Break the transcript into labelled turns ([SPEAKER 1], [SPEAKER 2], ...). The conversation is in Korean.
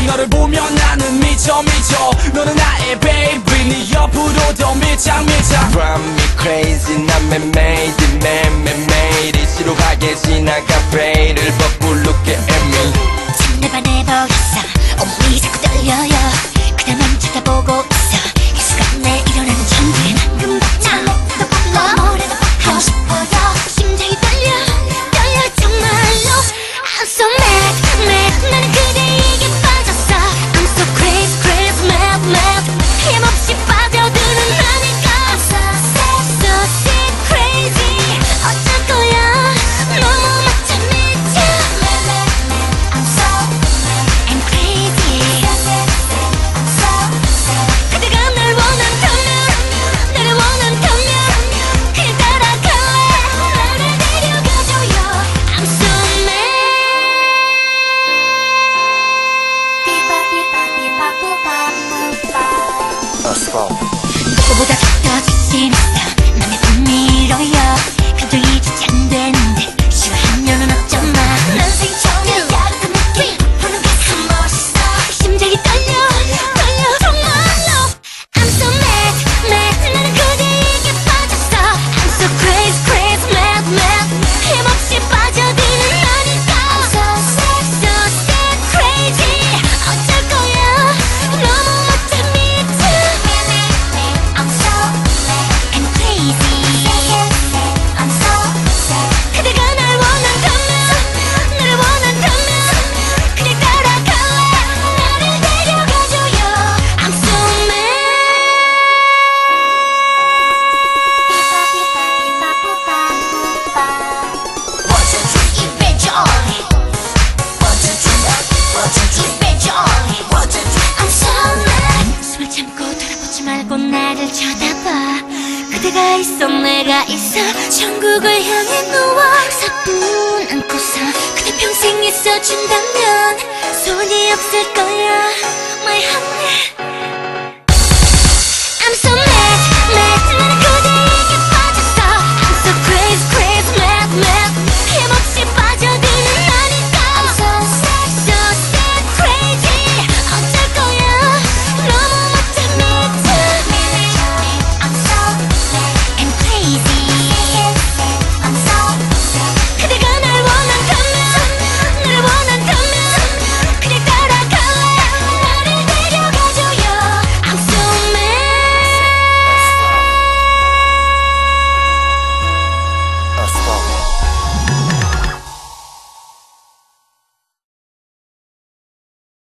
[SPEAKER 1] 너를 보면 나는 미쳐 너는 나의 baby 네 옆으로 더 밀착
[SPEAKER 2] Drive me crazy 난 man-made man-made 시루하게 지나가 베일을 벗고 look at me
[SPEAKER 3] 지금 내 반해보겠어 온몸이 자꾸 떨려요 그냥 난 쳐다보고 있어 이 순간에 일어나는 전부에 방금 박자 너도 불러 뭐래도 하고 싶어요 심장이 떨려 정말로 I'm so mad 나는 그대에게 빠졌어 I'm so crazy mad 힘없이 빠져드는 나니까 So sick crazy 어쩔 거야 너무 마치 미쳐 I'm so I'm crazy 그대가 날 원한다면 나를 원한다면 그냥 따라갈래 나를 데려가줘요 I'm so mad 누구보다 더 자신 있어 맘에 불밀어요 그래도 잊지 안 되는데 싫어하면은 어쩌마 난 생처음에 야릇한 느낌 보는 게 참 멋있어 심장이 떨려 정말로 I'm so mad 나는 그대에게 빠졌어 I'm so crazy mad 힘없이 빠져드는 나니까 So sick crazy 어쩔 거야 너무 멋져 미쳐 I'm so I'm crazy I'm so 그대가 날 원한다면 나를 원한다면 그냥 따라갈래 나를 데려가줘요 I'm so mad I'm so mad 숨을 참고 돌아보지 말고 나를 쳐다봐 그대가 있어 내가 있어 천국을 향해 누워 사뿐 안고서 그대 평생 있어준다면 소원이 없을 거야 My honey